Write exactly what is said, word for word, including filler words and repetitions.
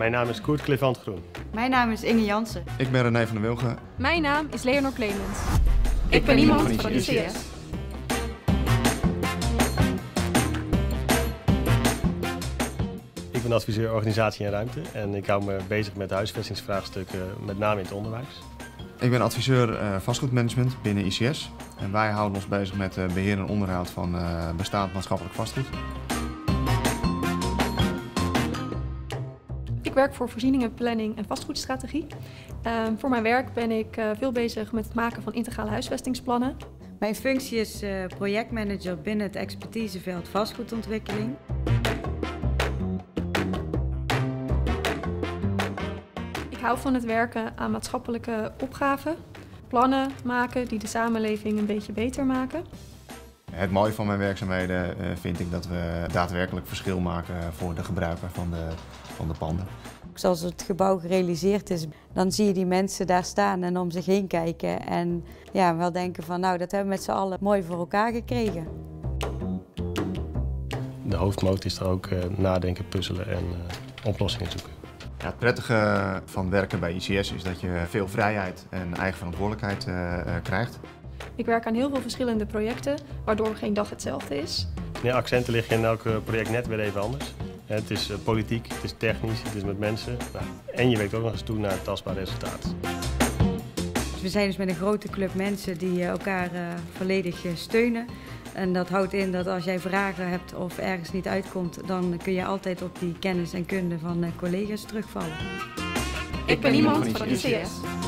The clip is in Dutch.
Mijn naam is Koert Cliffant Groen. Mijn naam is Inge Jansen. Ik ben René van der Wilgen. Mijn naam is Leonor Clemens. Ik, Ik ben iemand van I C S. Ik ben adviseur organisatie en ruimte en ik hou me bezig met huisvestingsvraagstukken, met name in het onderwijs. Ik ben adviseur uh, vastgoedmanagement binnen I C S. En wij houden ons bezig met uh, beheer en onderhoud van uh, bestaand maatschappelijk vastgoed. Ik werk voor voorzieningen, planning en vastgoedstrategie. Uh, voor mijn werk ben ik uh, veel bezig met het maken van integrale huisvestingsplannen. Mijn functie is uh, projectmanager binnen het expertiseveld vastgoedontwikkeling. Ik hou van het werken aan maatschappelijke opgaven, plannen maken die de samenleving een beetje beter maken. Het mooie van mijn werkzaamheden uh, vind ik dat we daadwerkelijk verschil maken voor de gebruiker van de, van de panden. Zoals het gebouw gerealiseerd is, dan zie je die mensen daar staan en om zich heen kijken. En ja, wel denken van nou, dat hebben we met z'n allen mooi voor elkaar gekregen. De hoofdmoot is er ook uh, nadenken, puzzelen en uh, oplossingen zoeken. Ja, het prettige van werken bij I C S is dat je veel vrijheid en eigen verantwoordelijkheid uh, uh, krijgt. Ik werk aan heel veel verschillende projecten, waardoor geen dag hetzelfde is. De accenten liggen in elk project net weer even anders. Het is uh, politiek, het is technisch, het is met mensen. Nou, en je werkt ook nog eens toe naar een tastbaar resultaat. We zijn dus met een grote club mensen die elkaar uh, volledig steunen. En dat houdt in dat als jij vragen hebt of ergens niet uitkomt, dan kun je altijd op die kennis en kunde van collega's terugvallen. Ik ben iemand van I C S.